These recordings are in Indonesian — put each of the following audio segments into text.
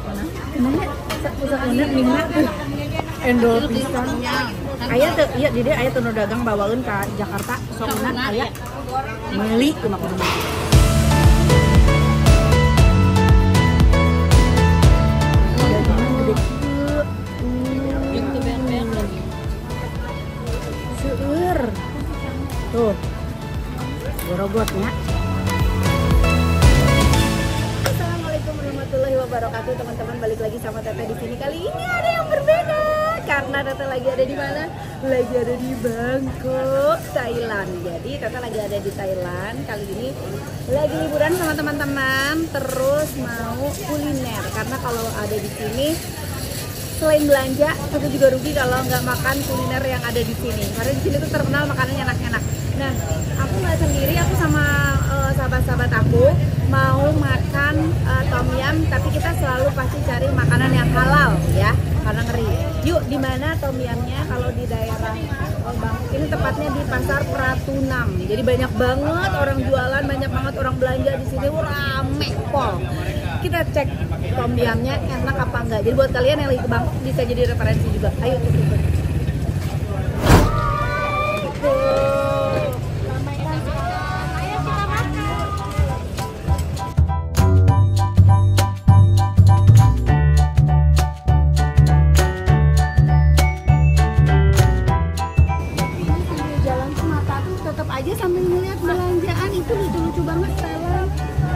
Namanya pusat enak Mina tuh endol pisan. Aya teu ieu di dieu aya teu nu dagang bawaeun ka Jakarta sok enak aya. Meuli kumaha kudu meuli. Seueur. Tuh. Gorogotnya. Assalamualaikum warahmatullahi wabarakatuh, teman-teman. Balik lagi sama Teteh di sini. Kali ini ada yang berbeda karena Teteh lagi ada di mana? Lagi ada di Bangkok, Thailand. Jadi Teteh lagi ada di Thailand. Kali ini lagi liburan sama teman-teman, terus mau kuliner karena kalau ada di sini selain belanja, Teteh juga rugi kalau nggak makan kuliner yang ada di sini. Karena di sini tuh terkenal makanannya enak-enak. Nah, aku nggak sendiri, aku sama sahabat-sahabat aku mau makan tom yum, tapi kita selalu pasti cari makanan yang halal ya, karena ngeri. Yuk, di mana tom yumnya? Kalau di daerah Bangkok ini tepatnya di Pasar Pratunam. Jadi banyak banget orang jualan, banyak banget orang belanja di sini, rame pol. Kita cek tom yumnya enak apa enggak. Jadi buat kalian yang lagi ke Bangkok bisa jadi referensi juga. Ayo ikut. Sambil melihat belanjaan itu lucu-lucu banget sekarang.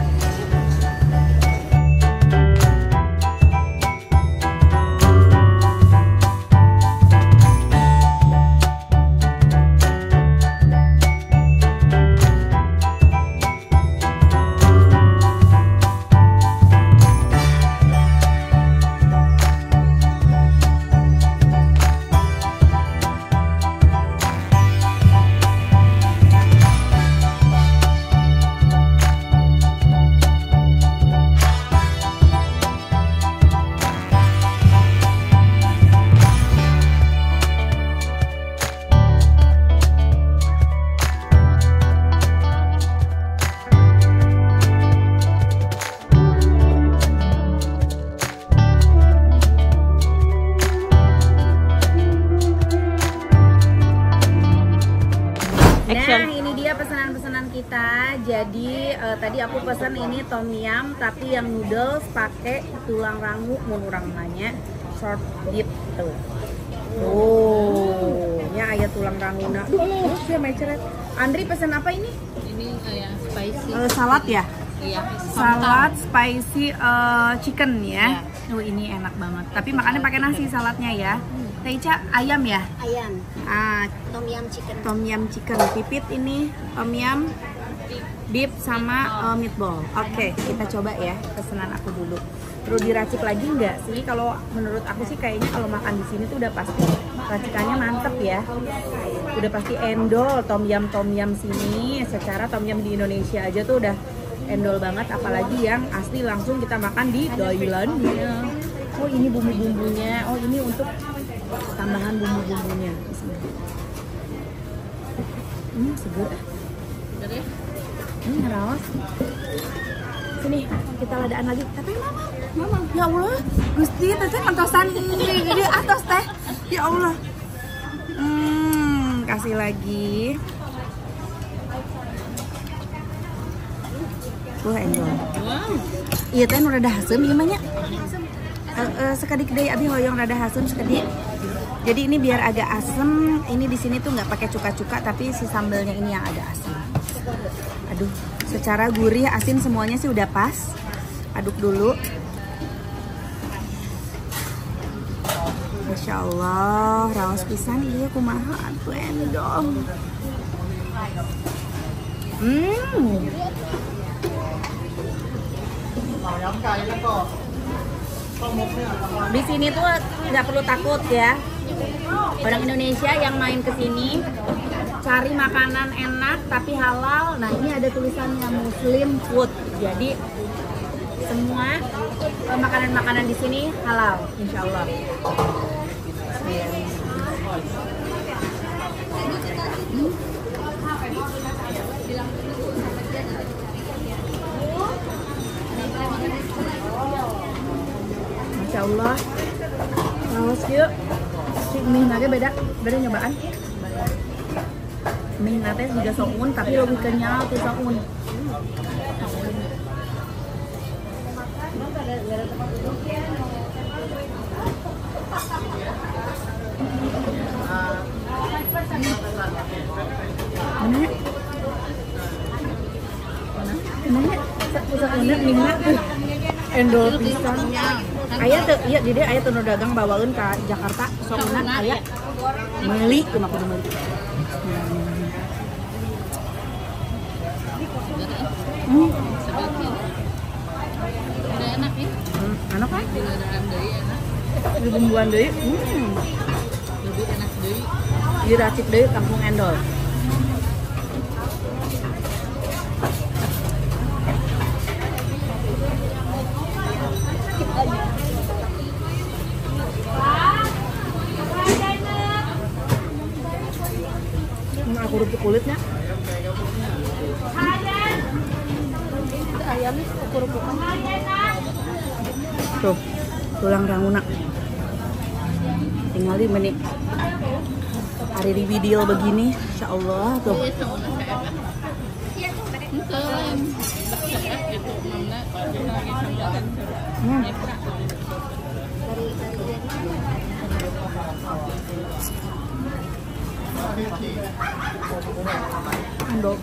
Nah, ini dia pesanan-pesanan kita. Jadi tadi aku pesan ini tom yum tapi yang noodles pakai tulang rangu, mun urang nanya short dip tuh. Oh, nya aya tulang ranguna. Duh, saya meceret. Andri pesan apa ini? Ini kayak spicy. Salad ya? Iya. Salad spicy chicken ya. Ya. Oh, ini enak banget. Tapi makannya pakai nasi saladnya ya. Teh Ica, ayam ya? Ayam. Tom yum chicken. Tom yum chicken. Pipit ini tom yum beef sama meatball. Oke, kita coba ya pesanan aku dulu. Perlu diracik lagi nggak sih? Kalau menurut aku sih kayaknya kalau makan di sini tuh udah pasti racikannya mantep ya. Udah pasti endol tom yum sini. Secara tom yum di Indonesia aja tuh udah endol banget, apalagi yang asli langsung kita makan di Thailand. Oh, ini bumbu-bumbunya. Oh, ini untuk tambahan bumbu-bumbunya. Seger. Seger ya? Ngerawas. Sini, kita ladaan lagi. Tapi mama. Ya Allah, Gusti, teteh mantosan di atas teh. Ya Allah. Kasih lagi. Endol. Wow. Iya teh nu rada haseum ieu mah nya. Sekadi deui abi hoyong rada haseum sekadi. Jadi ini biar agak asem. Ini di sini tuh nggak pakai cuka-cuka, tapi si sambelnya ini yang agak asem. Aduh, secara gurih, asin semuanya sih udah pas. Aduk dulu. Masya Allah, raos pisan iya kumaha atuh endol. Di sini tuh nggak perlu takut ya. Orang Indonesia yang main ke sini cari makanan enak tapi halal. Nah, ini ada tulisannya Muslim food. Jadi semua makanan-makanan di sini halal, insya Allah. Masya Allah. Laos yuk. Si mie nage beda nyobaan. Mie nate juga soun tapi lebih kenyal tuh soun. Mana? Pusat mana minyak tuh. Endol pisan. Aya teu ieu di dieu aya teu nu dagang bawaeun ka Jakarta soalna aya meuli kumaha kudu meuli. Udah enak ya? Enak kan? Diladaan deui enak. Di bumbuan deui. Lebih enak deui. Diracik deui kampung endol. Aku rupuk kulitnya. Ayamnya kerupuk-kerupukan. Tuh, tulang ranguna. Tinggal di menit. Hari di video begini, insya Allah tuh. Endol.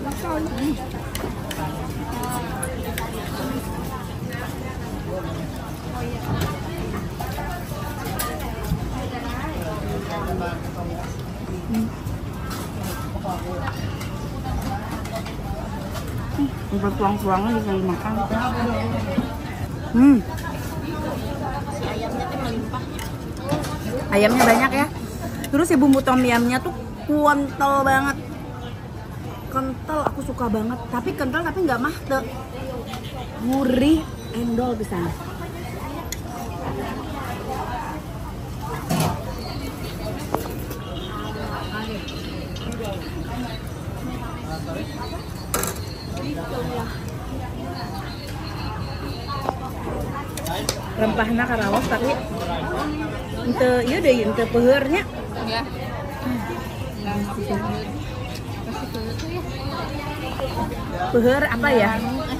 Bertuang-tuangnya bisa dimakan. Ayamnya banyak ya. Terus si bumbu tom yamnya tuh kental banget. Kental, aku suka banget. Tapi kental tapi nggak mah teu. Gurih, endol pisan. Rempahna karaos tapi ente ieu deui ente peuheurnya. Ya. Peuheur apa ya?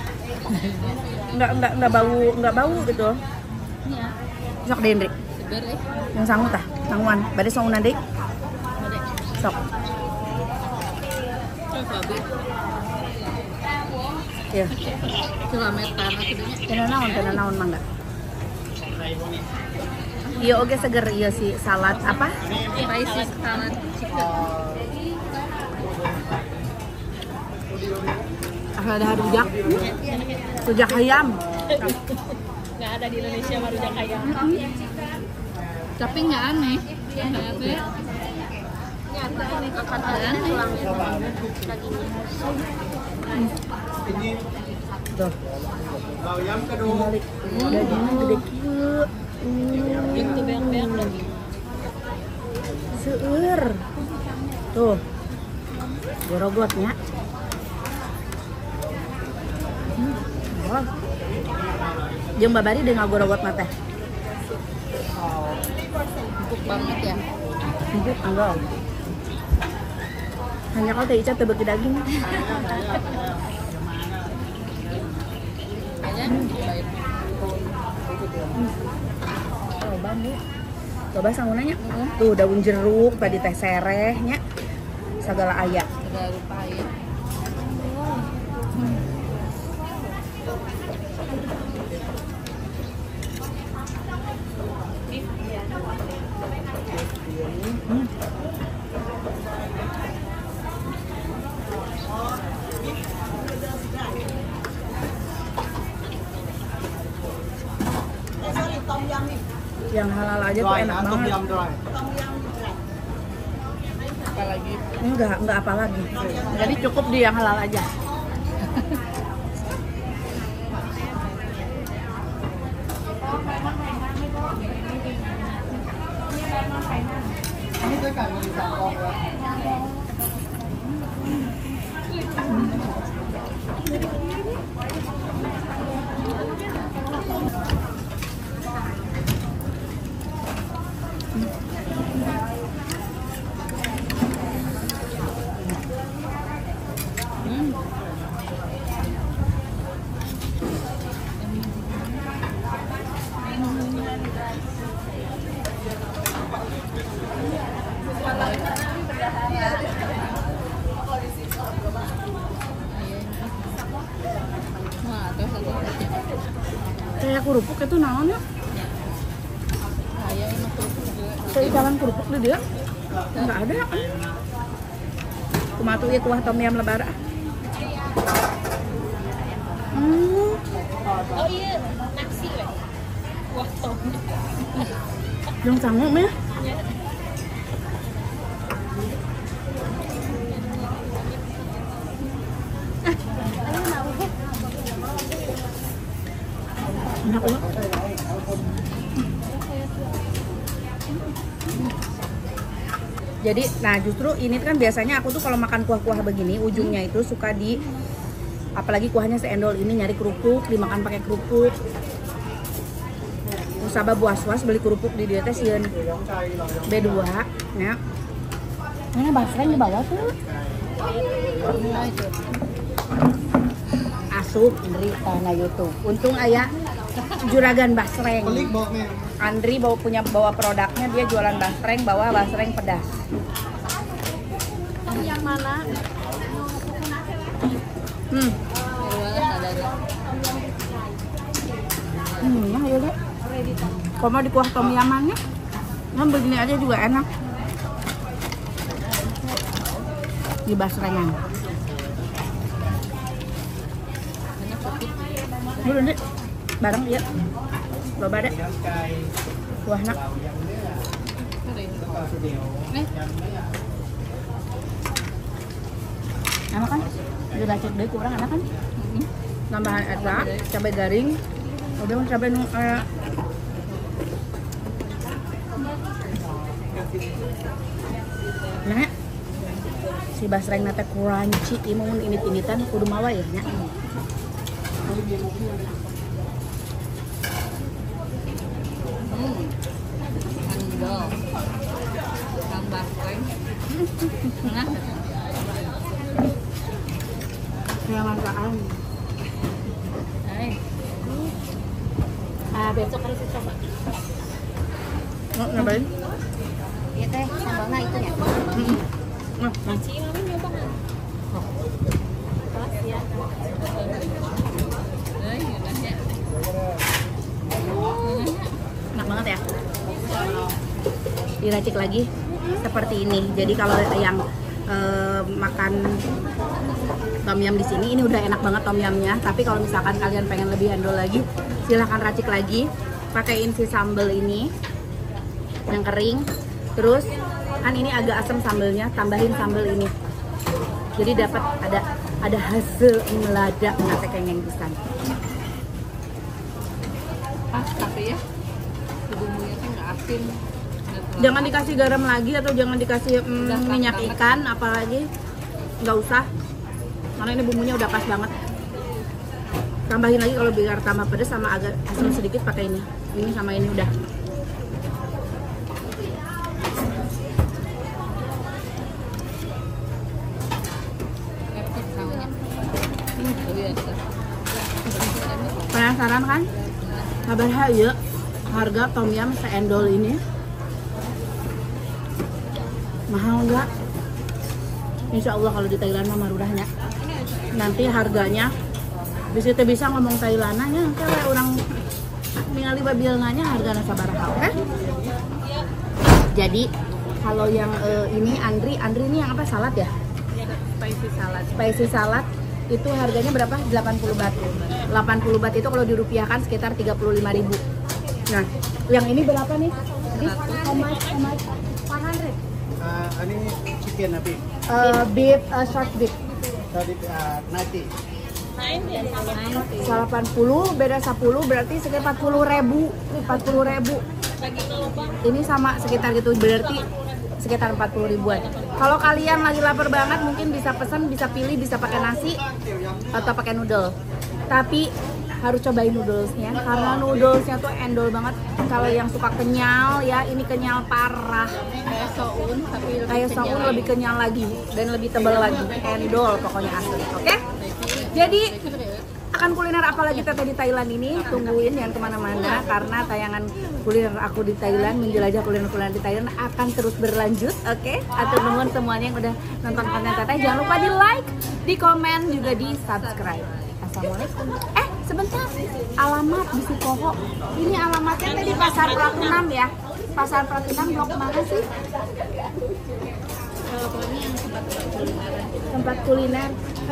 Enggak bau gitu. Iya. Sok deui Indri. Seger eh. Yang sangu tah, sanguan. Bade sangunan deui. Bade. Sok. Coba be. Iya. Kilometer kidunya. Tena naon mangga. Iya oge seger iya si salad apa? Spicy salad chicken. Ada rujak. Rujak ayam. Nggak ada di Indonesia mah rujak ayam. Tapi nggak aneh. Nggak aneh. Tuh. Balik. Dagingnya gede kieu. Itu beak-beak lagi. Seueur. Tuh. Gorogotnya. Oh. Jeung babari dengan gorogot mah teh. Empuk banget ya. Empuk enggak. Hanya kalau teh Ica teu beuki daging. Coba nih. Coba sangunanya. Tuh daun jeruk, tadi teh serehnya. Segala aya. Segala rupa aya. Yang halal aja tuh enak banget. Apalagi Enggak apa lagi. Jadi cukup di yang halal aja. kerupuk itu naonnya? Kayak emang kerupuk juga. Saya jalan kerupuk di dia. Enggak ada. Kumaha tuh ieu kuah tom yam lebar. Oh iya, nasi weh. Wah, tom. Jeung sangu mah. Enak banget. Jadi, nah justru ini kan biasanya aku tuh kalau makan kuah-kuah begini ujungnya itu suka di, apalagi kuahnya seendol ini nyari kerupuk, dimakan pakai kerupuk. Usaba buas-was beli kerupuk di dia teh sieun B2 ya. Mana basreng di bawah tuh. Asup berita na YouTube. Untung aya juragan basreng. Andri bawa produknya, dia jualan basreng, bawa basreng pedas. Yang mana? Ya ayo deh. Kalau mau di kuah tom yamannya, kan begini aja juga enak. Di basrengan. Dulu deh, bareng ya. Coba deh. Kuahnya. Enak kan? Diracik deh kurang enak kan? Tambahan eta, cabai garing. Udah cabai nu nah, si basreng nate crunchy, imun init-initan kudu mawa ya nya. Endol. Tambah kuen. Nah. Ya masakan. Hai. Besok harus coba. Ngapain? Iya teh, sambalnya itu ya. Maci mami nyoba kan? Kelas ya. Enak banget ya. Diracik lagi seperti ini. Jadi kalau yang makan tom yum di sini, ini udah enak banget tom yumnya. Tapi kalau misalkan kalian pengen lebih endol lagi, silahkan racik lagi. Pakaiin si sambal ini yang kering. Terus kan ini agak asam sambelnya, tambahin sambal ini. Jadi dapat ada hasil meledak nate kengeng pisan. Pas tapi ya bumbunya kan nggak asin. Jangan dikasih garam lagi atau jangan dikasih minyak ikan apalagi, nggak usah. Karena ini bumbunya udah pas banget. Tambahin lagi kalau biar tambah pedas sama agak asam sedikit pakai ini. Ini sama ini udah. Penasaran kan? Kabar ya, harga tom yum seendol ini mahal nggak? Insya Allah kalau di Thailand mah murahnya. Nanti harganya bisa ngomong Thailandnya, kayak orang ningali babilnanya harganya sabaraha, oke? Jadi kalau yang ini Andri ini yang apa, salad ya? Spicy salad itu harganya berapa? 80 baht. 80 baht itu kalau dirupiahkan sekitar 35.000. Nah, yang ini berapa nih? How much? 400. Ini chicken apa? Beef, short beef. Tadi nanti. 80 beda 10 berarti sekitar 40.000. Ini sama sekitar gitu, berarti sekitar 40 ribuan. Kalau kalian lagi lapar banget mungkin bisa pesan, bisa pilih, bisa pakai nasi atau pakai noodle. Tapi harus cobain noodlesnya karena noodlesnya tuh endol banget. Kalau yang suka kenyal ya, ini kenyal parah. Kayak soun lebih kenyal lagi dan lebih tebal lagi. Endol pokoknya asli. Oke? Jadi akan kuliner apa lagi teteh di Thailand ini, tungguin jangan kemana-mana karena tayangan kuliner aku di Thailand, menjelajah kuliner di Thailand akan terus berlanjut. Oke? Atur nuhun semuanya yang udah nonton konten teteh, jangan lupa di like, di komen, juga di subscribe. Assalamualaikum. Sebentar, alamat di Sipoho. Ini alamatnya tadi Pasar Pratunam ya. Pasar Pratunam blok mana sih? Pokoknya yang Tempat kuliner.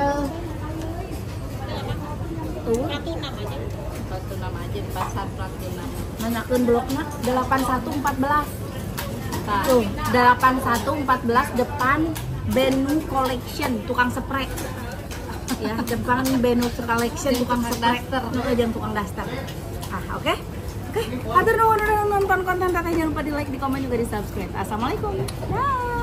Tuh, Pratunam aja. Pratunam aja di Pasar Pratunam. manakeun bloknya 8114. Tuh, 8114 depan Benu Collection, tukang spray. Ya, depan Benu Collection, tukang spray. Jangan tukang daster. Oke. Oke, hatur nuhun udah nonton konten Teteh, jangan lupa di like, di komen juga di subscribe. Assalamualaikum. Dah.